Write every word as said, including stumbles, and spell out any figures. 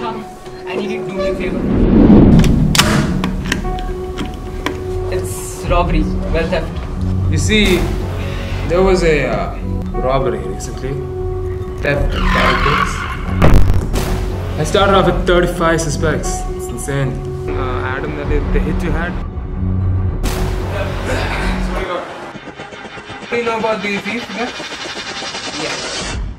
Come, I need you to do me a favor. It's robbery, wealth theft. You see, there was a uh, robbery recently. Theft of characters. I started off with thirty-five suspects. It's insane. Uh, Adam, the, the hit you had. Do you know about the thief? Yeah.